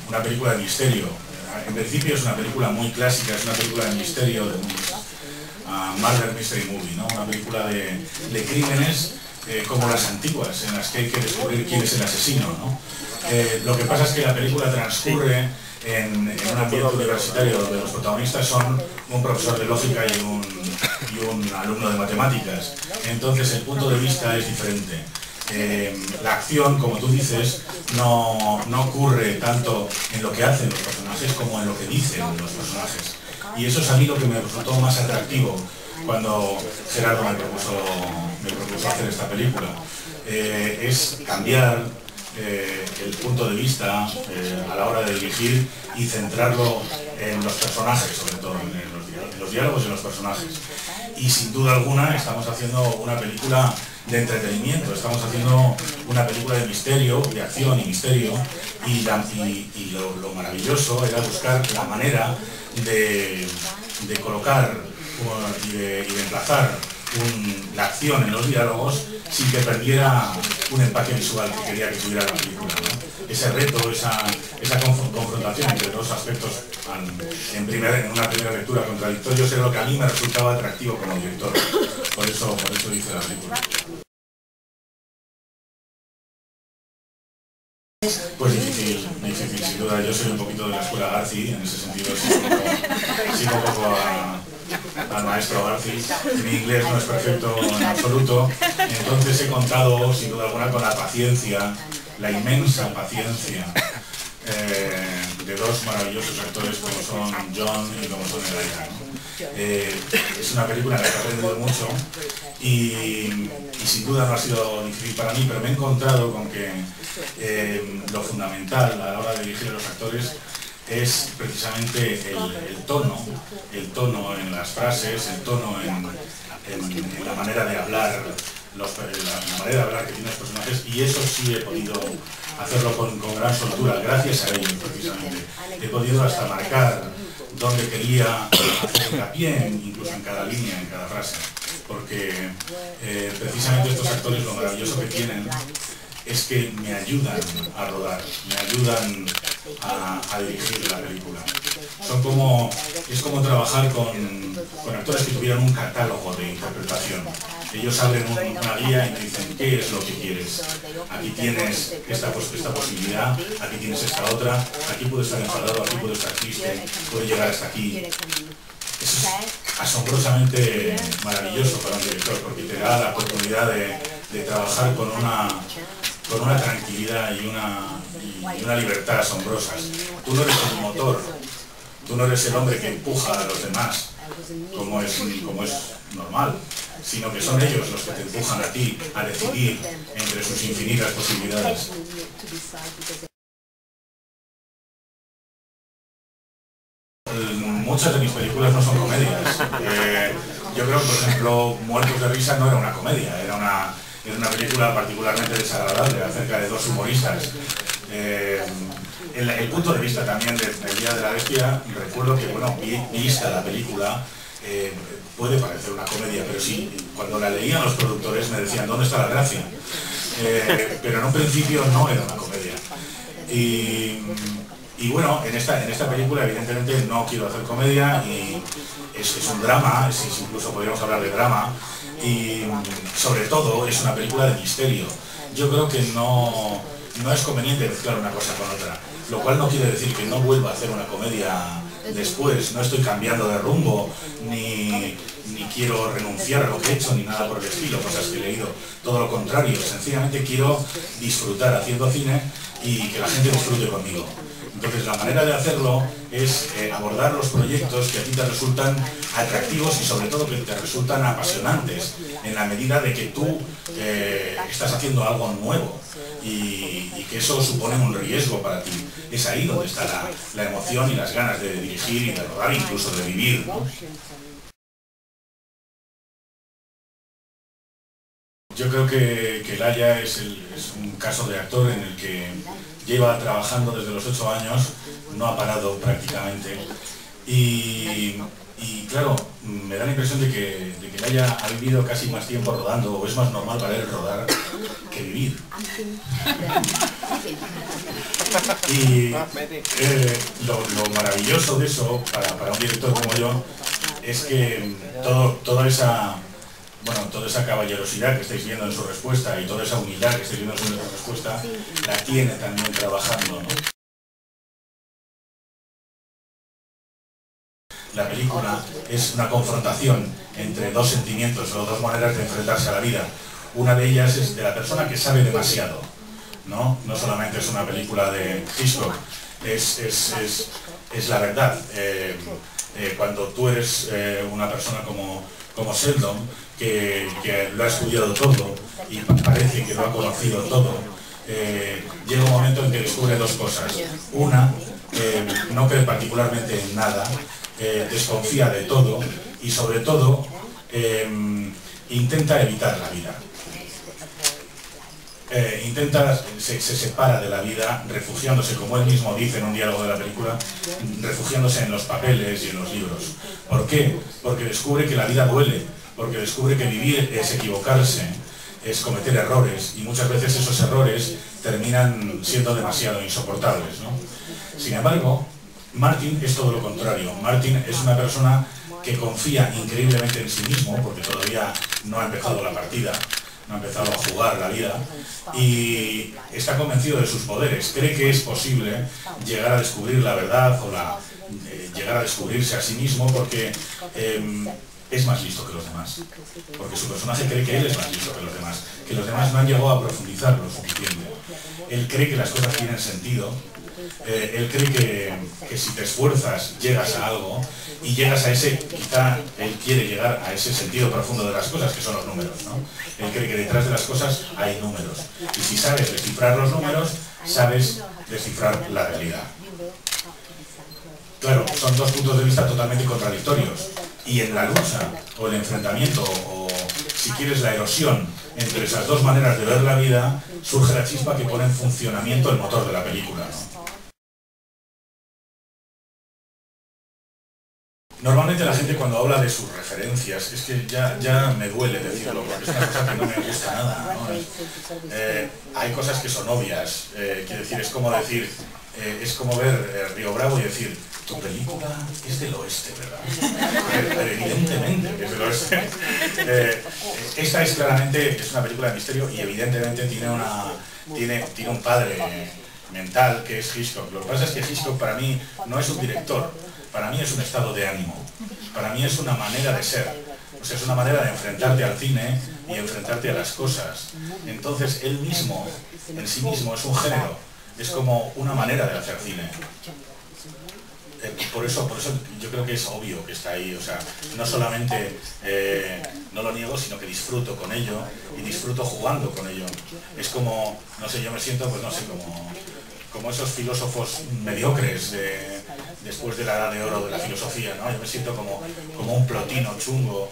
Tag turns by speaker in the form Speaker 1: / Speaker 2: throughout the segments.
Speaker 1: una película de misterio. En principio es una película muy clásica, es una película de misterio, de Murder Mystery Movie, ¿no? Una película de crímenes como las antiguas, en las que hay que descubrir quién es el asesino, ¿no? Lo que pasa es que la película transcurre en un ambiente universitario donde los protagonistas son un profesor de lógica y un alumno de matemáticas. Entonces el punto de vista es diferente. La acción, como tú dices, no ocurre tanto en lo que hacen los personajes como en lo que dicen los personajes. Y eso es a mí lo que me resultó más atractivo cuando Gerardo me propuso hacer esta película. Es cambiar el punto de vista a la hora de dirigir y centrarlo en los personajes, sobre todo en los diálogos y en los personajes. Y sin duda alguna estamos haciendo una película de entretenimiento, estamos haciendo una película de misterio, de acción y misterio, y lo maravilloso era buscar la manera de colocar y de emplazar la acción en los diálogos sin que perdiera un empaque visual que quería que tuviera la película, ¿no? Ese reto, esa confrontación entre dos aspectos en una primera lectura contradictorios era lo que a mí me resultaba atractivo como director. Por eso hice la película. Pues difícil, sin duda. Yo soy un poquito de la escuela Garci, en ese sentido sigo un poco al maestro Garci. Mi inglés no es perfecto en absoluto, entonces he contado sin duda alguna con la paciencia, la inmensa paciencia de dos maravillosos actores como son John y como son Elijah, ¿no? Es una película en la que he aprendido mucho y sin duda no ha sido difícil para mí, pero me he encontrado con que lo fundamental a la hora de dirigir a los actores es precisamente el tono en las frases, el tono en la manera de hablar, la manera de hablar que tienen los personajes, y eso sí he podido hacerlo con gran soltura, gracias a ellos precisamente. He podido hasta marcar dónde quería hacer hincapié, incluso en cada línea, en cada frase, porque precisamente estos actores lo maravilloso que tienen es que me ayudan a rodar, me ayudan a dirigir la película. Es como trabajar con actores que tuvieran un catálogo de interpretación. Ellos abren una guía y me dicen, ¿qué es lo que quieres? Aquí tienes esta posibilidad, aquí tienes esta otra, aquí puedes estar enfadado, aquí puedes estar triste, puedes llegar hasta aquí. Eso es asombrosamente maravilloso para un director, porque te da la oportunidad de trabajar con una tranquilidad y una libertad asombrosas. Tú no eres el motor, tú no eres el hombre que empuja a los demás, como es normal, sino que son ellos los que te empujan a ti a decidir entre sus infinitas posibilidades. Muchas de mis películas no son comedias. Yo creo que, por ejemplo, Muertos de risa no era una comedia, era una película particularmente desagradable acerca de dos humoristas. El punto de vista también del Día de la Bestia, recuerdo que, bueno, vista la película, puede parecer una comedia, pero sí, cuando la leían los productores me decían, ¿dónde está la gracia? Pero en un principio no era una comedia. Y bueno, en esta película evidentemente no quiero hacer comedia, y es un drama, incluso podríamos hablar de drama, y sobre todo es una película de misterio. Yo creo que no es conveniente mezclar una cosa con otra, lo cual no quiere decir que no vuelva a hacer una comedia después. No estoy cambiando de rumbo, ni quiero renunciar a lo que he hecho, ni nada por el estilo, cosas que he leído, todo lo contrario. Sencillamente quiero disfrutar haciendo cine y que la gente disfrute conmigo. Entonces la manera de hacerlo es abordar los proyectos que a ti te resultan atractivos y sobre todo que te resultan apasionantes, en la medida de que tú estás haciendo algo nuevo y que eso supone un riesgo para ti. Es ahí donde está la emoción y las ganas de dirigir y de rodar, incluso de vivir, ¿no? Yo creo que Elijah es un caso de actor en el que lleva trabajando desde los 8 años, no ha parado prácticamente, Y claro, me da la impresión de que él ha vivido casi más tiempo rodando, o es más normal para él rodar que vivir. Y lo maravilloso de eso, para un director como yo, es que toda esa caballerosidad que estáis viendo en su respuesta y toda esa humildad que estáis viendo en su respuesta, la tiene también trabajando, ¿no? La película es una confrontación entre dos sentimientos o dos maneras de enfrentarse a la vida. Una de ellas es de la persona que sabe demasiado, ¿no? No solamente es una película de Hitchcock, es la verdad. Cuando tú eres una persona como Sheldon, que lo ha estudiado todo y parece que lo ha conocido todo, llega un momento en que descubre dos cosas. Una, no cree particularmente en nada, desconfía de todo y sobre todo intenta evitar la vida. Se separa de la vida, refugiándose, como él mismo dice en un diálogo de la película, refugiándose en los papeles y en los libros. ¿Por qué? Porque descubre que la vida duele, porque descubre que vivir es equivocarse, es cometer errores, y muchas veces esos errores terminan siendo demasiado insoportables, ¿no? Sin embargo, Martin es todo lo contrario. Martin es una persona que confía increíblemente en sí mismo, porque todavía no ha empezado la partida, no ha empezado a jugar la vida, y está convencido de sus poderes. Cree que es posible llegar a descubrir la verdad o llegar a descubrirse a sí mismo, porque es más listo que los demás. Porque su personaje cree que él es más listo que los demás no han llegado a profundizar lo suficiente. Él cree que las cosas tienen sentido. Él cree que si te esfuerzas llegas a algo, y llegas a ese, quizá él quiere llegar a ese sentido profundo de las cosas, que son los números, ¿no? Él cree que detrás de las cosas hay números, y si sabes descifrar los números, sabes descifrar la realidad. Claro, son dos puntos de vista totalmente contradictorios, y en la lucha, o el enfrentamiento, o si quieres la erosión entre esas dos maneras de ver la vida, surge la chispa que pone en funcionamiento el motor de la película, ¿no? Normalmente la gente cuando habla de sus referencias, es que ya me duele decirlo, porque es una cosa que no me gusta nada, ¿no? Hay cosas que son obvias, quiero decir, es como ver Río Bravo y decir, tu película es del oeste, ¿verdad? Pero evidentemente que es del oeste. Esta es claramente, es una película de misterio y evidentemente tiene un padre mental que es Hitchcock. Lo que pasa es que Hitchcock para mí no es un director, para mí es un estado de ánimo, para mí es una manera de ser, o sea, es una manera de enfrentarte al cine y enfrentarte a las cosas. Entonces él mismo, en sí mismo, es un género, es como una manera de hacer cine. Por eso yo creo que es obvio que está ahí, o sea, no solamente no lo niego, sino que disfruto con ello y disfruto jugando con ello. Es como, no sé, yo me siento, pues no sé, como esos filósofos mediocres después de la edad de oro de la filosofía, ¿no? Yo me siento como un plotino chungo,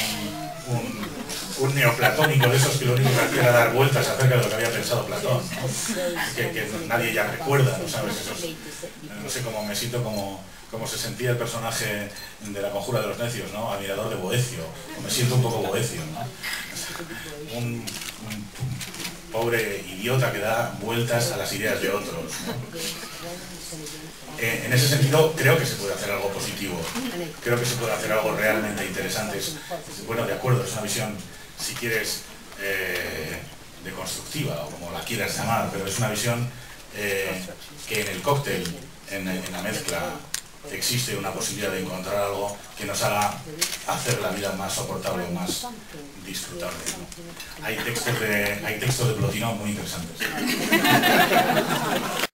Speaker 1: un neoplatónico de esos que lo único que hacía era dar vueltas acerca de lo que había pensado Platón, ¿no? Que nadie ya recuerda, ¿no sabes? No sé cómo me siento como se sentía el personaje de La conjura de los necios, ¿no? Admirador de Boecio, o me siento un poco Boecio, ¿no? Un pobre idiota que da vueltas a las ideas de otros, ¿no? En ese sentido, creo que se puede hacer algo positivo, creo que se puede hacer algo realmente interesante. Bueno, de acuerdo, es una visión, si quieres, deconstructiva, o como la quieras llamar, pero es una visión que en el cóctel, en la mezcla, existe una posibilidad de encontrar algo que nos haga hacer la vida más soportable o más disfrutable, ¿no? Hay textos de Plotino muy interesantes.